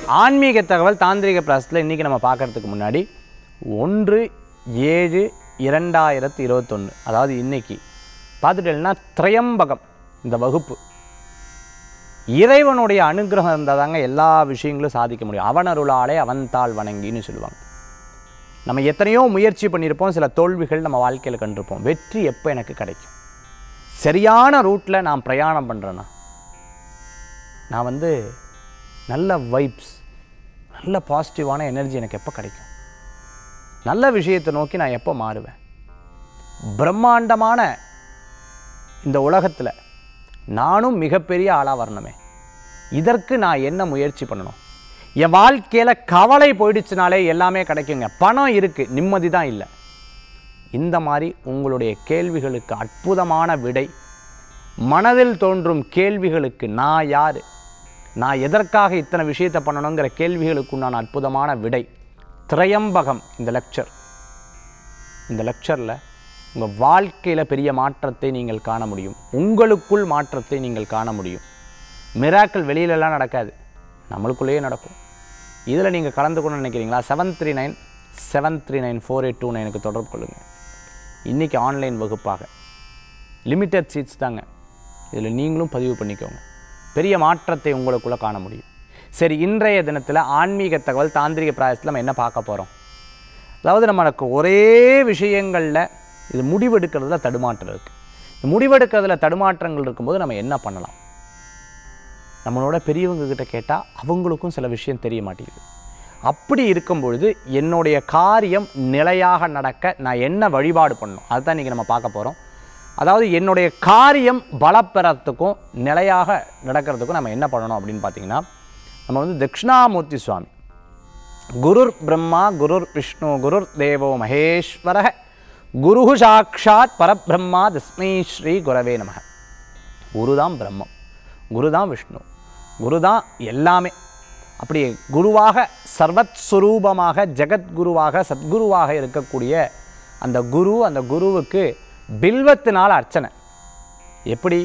ஆன்மீக தகவல் தாந்திரிக பிராசத்தில் இன்றைக்கி நம்ம பார்க்குறதுக்கு முன்னாடி 1/7/2021 அதாவது இன்றைக்கி பார்த்துட்டேன்னா திரையம்பகம் இந்த வகுப்பு. இறைவனுடைய அனுகிரகம் இருந்தால் தாங்க எல்லா விஷயங்களும் சாதிக்க முடியும். அவனருளாலே அவன்தாள் வணங்கின்னு சொல்லுவாங்க. நம்ம எத்தனையோ முயற்சி பண்ணியிருப்போம், சில தோல்விகள் நம்ம வாழ்க்கையில் கண்டிருப்போம். வெற்றி எப்போ எனக்கு கிடைக்கும்? சரியான ரூட்டில் நான் பிரயாணம் பண்ணுறேன்னா, நான் நல்ல வைப்ஸ், நல்ல பாசிட்டிவான எனர்ஜி எனக்கு எப்போ கிடைக்கும்? நல்ல விஷயத்தை நோக்கி நான் எப்போ மாறுவேன்? பிரம்மாண்டமான இந்த உலகத்தில் நானும் மிகப்பெரிய ஆளாக வரணுமே, இதற்கு நான் என்ன முயற்சி பண்ணணும்? என் வாழ்க்கையில் கவலை போயிடுச்சுனாலே எல்லாமே கிடைக்குங்க. பணம் இருக்குது, நிம்மதி தான் இல்லை. இந்த மாதிரி உங்களுடைய கேள்விகளுக்கு அற்புதமான விடை, மனதில் தோன்றும் கேள்விகளுக்கு நான் யார், நான் எதற்காக இத்தனை விஷயத்தை பண்ணணுங்கிற கேள்விகளுக்குண்டான அற்புதமான விடை திரையம்பகம். இந்த லெக்சரில் உங்கள் வாழ்க்கையில் பெரிய மாற்றத்தை நீங்கள் காண முடியும். உங்களுக்குள் மாற்றத்தை நீங்கள் காண முடியும். மிராக்கிள் வெளியிலலாம் நடக்காது, நம்மளுக்குள்ளேயே நடக்கும். இதில் நீங்கள் கலந்துக்கணும்னு நினைக்கிறீங்களா? 7397394829 தொடர்பு கொள்ளுங்கள். இன்றைக்கி ஆன்லைன் வகுப்பாக லிமிட்டட் சீட்ஸ் தாங்க. இதில் நீங்களும் பதிவு பண்ணிக்கோங்க. பெரிய மாற்றத்தை உங்களுக்குள்ளே காண முடியும். சரி, இன்றைய தினத்தில் ஆன்மீக தகவல் தாந்திரிக பிராயசத்தில் நம்ம என்ன பார்க்க போகிறோம்? அதாவது நமக்கு ஒரே விஷயங்களில் இது முடிவெடுக்கிறதுல தடுமாற்றம் இருக்குது. இந்த முடிவெடுக்கிறதுல தடுமாற்றங்கள் இருக்கும்போது நம்ம என்ன பண்ணலாம்? நம்மளோட பெரியவங்கக்கிட்ட கேட்டால் அவங்களுக்கும் சில விஷயம் தெரிய மாட்டேங்குது. அப்படி இருக்கும் பொழுது என்னுடைய காரியம் நிலையாக நடக்க நான் என்ன வழிபாடு பண்ணணும், அதுதான் இன்றைக்கி நம்ம பார்க்க போகிறோம். அதாவது என்னுடைய காரியம் பலப்பெறத்துக்கும் நிலையாக நடக்கிறதுக்கும் நம்ம என்ன பண்ணணும் அப்படின்னு பார்த்தீங்கன்னா, நம்ம தட்சிணாமூர்த்தி சுவாமி, குருர் பிரம்மா குருர் விஷ்ணு குருர் தேவோ மகேஸ்வர குரு சாட்சாத் பரபிரம்மா தஸ்மை ஸ்ரீ குரவே நமக. குரு தான் பிரம்மம், குரு தான் விஷ்ணு, குரு தான் எல்லாமே. அப்படி குருவாக சர்வத்ஸ்வரூபமாக ஜெகத்குருவாக சத்குருவாக இருக்கக்கூடிய அந்த குருவுக்கு பில்வத்தினால் அர்ச்சனை. எப்படி?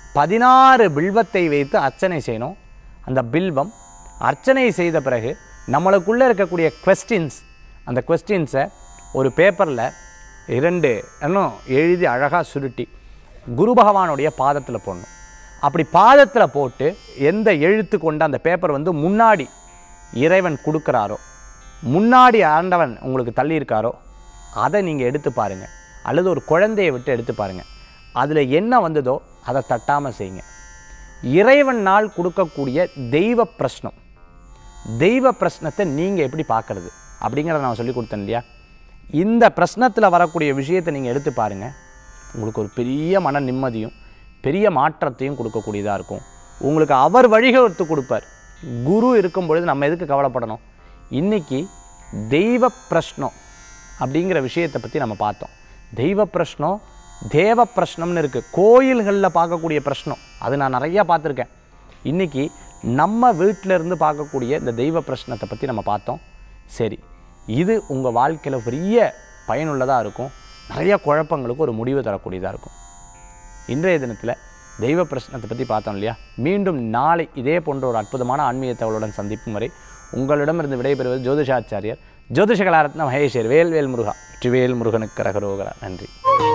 16 பில்வத்தை வைத்து அர்ச்சனை செய்யணும். அந்த பில்வம் அர்ச்சனை செய்த பிறகு நம்மளுக்குள்ளே இருக்கக்கூடிய குவெஸ்டின்ஸ், அந்த குவெஸ்டின்ஸை ஒரு பேப்பரில் 2 இன்னும் எழுதி அழகாக சுருட்டி குரு பகவானுடைய பாதத்தில் போடணும். அப்படி பாதத்தில் போட்டு எந்த எழுத்து கொண்டு அந்த பேப்பர் முன்னாடி இறைவன் கொடுக்குறாரோ, முன்னாடி ஆண்டவன் உங்களுக்கு தள்ளியிருக்காரோ அதை நீங்கள் எடுத்து பாருங்கள். அல்லது ஒரு குழந்தையை விட்டு எடுத்து பாருங்கள். அதில் என்ன வந்ததோ அதை தட்டாமல் செய்யுங்க. இறைவனால் கொடுக்கக்கூடிய தெய்வ பிரஷ்னம், தெய்வ பிரஷ்னத்தை நீங்கள் எப்படி பார்க்குறது அப்படிங்கிறத நான் சொல்லி கொடுத்தேன் இல்லையா? இந்த பிரஷ்னத்தில் வரக்கூடிய விஷயத்தை நீங்கள் எடுத்து பாருங்கள். உங்களுக்கு ஒரு பெரிய மன நிம்மதியும் பெரிய மாற்றத்தையும் கொடுக்கக்கூடியதாக இருக்கும். உங்களுக்கு அவர் வழிவகுத்து கொடுப்பார். குரு இருக்கும் பொழுது நம்ம எதுக்கு கவலைப்படணும்? இன்றைக்கி தெய்வ பிரஷ்னம் அப்படிங்கிற விஷயத்தை பற்றி நம்ம பார்த்தோம். தெய்வ பிரஷ்னம், தேவ பிரஷ்னம்னு இருக்குது. கோயில்களில் பார்க்கக்கூடிய பிரஷ்னம் அது நான் நிறையா பார்த்துருக்கேன். இன்றைக்கி நம்ம வீட்டிலேருந்து பார்க்கக்கூடிய இந்த தெய்வ பிரஷ்னத்தை பற்றி நம்ம பார்த்தோம். சரி, இது உங்கள் வாழ்க்கையில் பெரிய பயனுள்ளதாக இருக்கும். நிறையா குழப்பங்களுக்கு ஒரு முடிவு தரக்கூடியதாக இருக்கும். இன்றைய தினத்தில் தெய்வ பிரஷ்னத்தை பற்றி பார்த்தோம் இல்லையா? மீண்டும் நாளை இதே போன்ற ஒரு அற்புதமான ஆன்மீக தகவலுடன் சந்திக்கும் வரை உங்களிடமிருந்து விடைபெறுவது ஜோதிஷாச்சாரியர் ஜோதிஷ கலாரத்ன மகேஷர். வேல்வேல் முருகா, வெற்றிவேல் முருகனுக்கு கரகரோகரா. நன்றி.